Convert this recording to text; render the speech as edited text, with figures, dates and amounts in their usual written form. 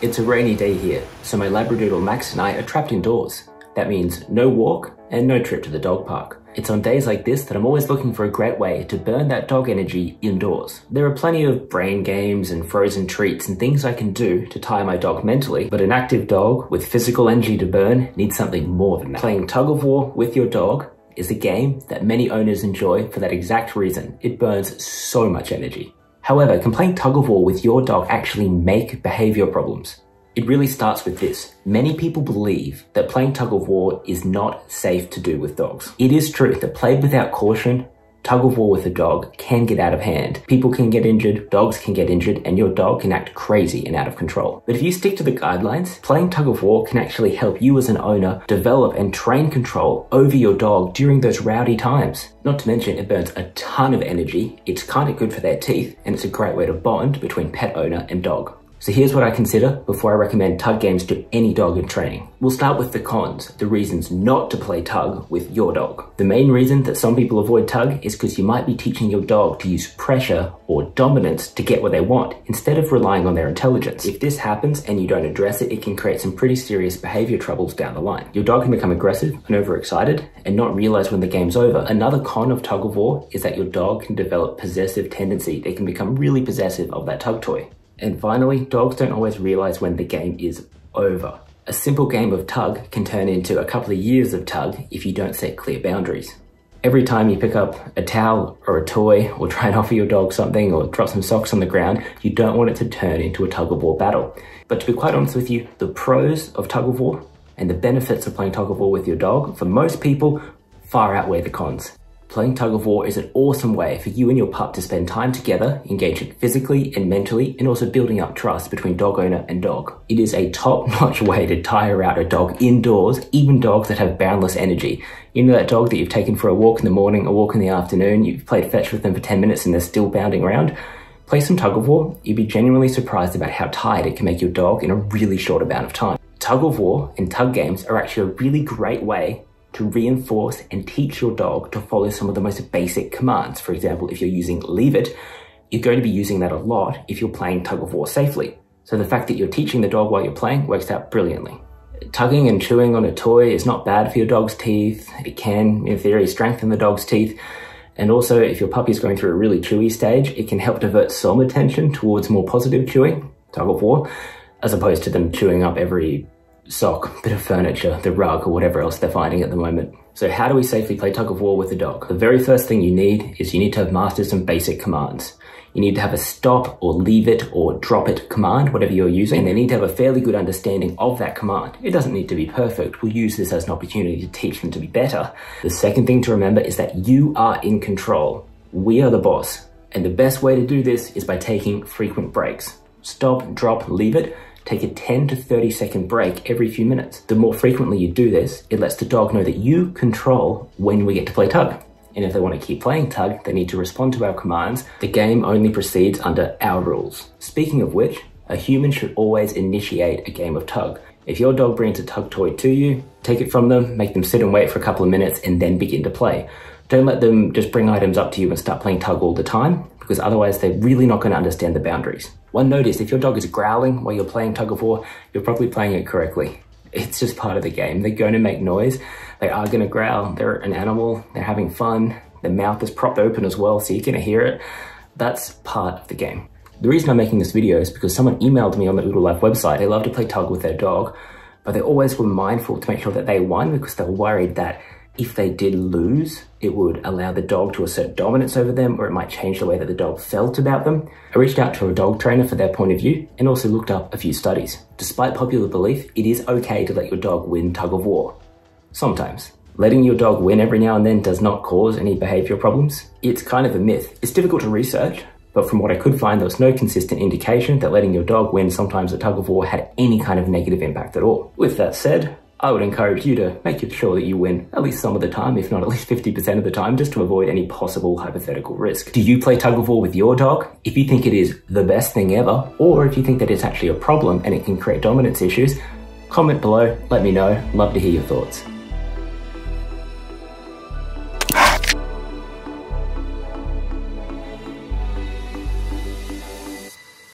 It's a rainy day here, so my Labradoodle Max and I are trapped indoors. That means no walk and no trip to the dog park. It's on days like this that I'm always looking for a great way to burn that dog energy indoors. There are plenty of brain games and frozen treats and things I can do to tire my dog mentally, but an active dog with physical energy to burn needs something more than that. Playing tug of war with your dog is a game that many owners enjoy for that exact reason. It burns so much energy. However, can playing tug of war with your dog actually make behavior problems? It really starts with this. Many people believe that playing tug of war is not safe to do with dogs. It is true that played without caution, tug of war with a dog can get out of hand. People can get injured, dogs can get injured, and your dog can act crazy and out of control. But if you stick to the guidelines, playing tug of war can actually help you as an owner develop and train control over your dog during those rowdy times. Not to mention, it burns a ton of energy, it's kind of good for their teeth, and it's a great way to bond between pet owner and dog. So here's what I consider before I recommend Tug Games to any dog in training. We'll start with the cons, the reasons not to play tug with your dog. The main reason that some people avoid tug is because you might be teaching your dog to use pressure or dominance to get what they want, instead of relying on their intelligence. If this happens and you don't address it, it can create some pretty serious behavior troubles down the line. Your dog can become aggressive and overexcited and not realize when the game's over. Another con of tug of war is that your dog can develop possessive tendency. They can become really possessive of that tug toy. And finally, dogs don't always realize when the game is over. A simple game of tug can turn into a couple of years of tug if you don't set clear boundaries. Every time you pick up a towel or a toy or try and offer your dog something or drop some socks on the ground, you don't want it to turn into a tug of war battle. But to be quite honest with you, the pros of tug of war and the benefits of playing tug of war with your dog, for most people, far outweigh the cons. Playing tug of war is an awesome way for you and your pup to spend time together, engaging physically and mentally, and also building up trust between dog owner and dog. It is a top-notch way to tire out a dog indoors, even dogs that have boundless energy. You know that dog that you've taken for a walk in the morning, a walk in the afternoon, you've played fetch with them for 10 minutes and they're still bounding around? Play some tug of war, you'd be genuinely surprised about how tired it can make your dog in a really short amount of time. Tug of war and tug games are actually a really great way to reinforce and teach your dog to follow some of the most basic commands. For example, if you're using leave it, you're going to be using that a lot if you're playing tug of war safely. So the fact that you're teaching the dog while you're playing works out brilliantly. Tugging and chewing on a toy is not bad for your dog's teeth. It can, in theory, strengthen the dog's teeth. And also, if your puppy is going through a really chewy stage, it can help divert some attention towards more positive chewing, tug of war, as opposed to them chewing up every sock, bit of furniture, the rug, or whatever else they're finding at the moment. So how do we safely play tug of war with a dog? The very first thing you need is you need to have mastered some basic commands. You need to have a stop or leave it or drop it command, whatever you're using, and they need to have a fairly good understanding of that command. It doesn't need to be perfect. We'll use this as an opportunity to teach them to be better. The second thing to remember is that you are in control. We are the boss. And the best way to do this is by taking frequent breaks. Stop, drop, leave it. Take a 10 to 30 second break every few minutes. The more frequently you do this, it lets the dog know that you control when we get to play tug. And if they want to keep playing tug, they need to respond to our commands. The game only proceeds under our rules. Speaking of which, a human should always initiate a game of tug. If your dog brings a tug toy to you, take it from them, make them sit and wait for a couple of minutes, and then begin to play. Don't let them just bring items up to you and start playing tug all the time, because otherwise they're really not going to understand the boundaries. One note is if your dog is growling while you're playing tug of war, you're probably playing it correctly. It's just part of the game. They're going to make noise. They are going to growl. They're an animal. They're having fun. Their mouth is propped open as well, so you're going to hear it. That's part of the game. The reason I'm making this video is because someone emailed me on the Oodle Life website. They love to play tug with their dog, but they always were mindful to make sure that they won because they were worried that if they did lose, it would allow the dog to assert dominance over them, or it might change the way that the dog felt about them. I reached out to a dog trainer for their point of view and also looked up a few studies. Despite popular belief, it is okay to let your dog win tug of war. Sometimes. Letting your dog win every now and then does not cause any behavioral problems. It's kind of a myth. It's difficult to research, but from what I could find, there was no consistent indication that letting your dog win sometimes at tug of war had any kind of negative impact at all. With that said, I would encourage you to make sure that you win at least some of the time, if not at least 50% of the time, just to avoid any possible hypothetical risk. Do you play tug of war with your dog? If you think it is the best thing ever, or if you think that it's actually a problem and it can create dominance issues, comment below, let me know. Love to hear your thoughts.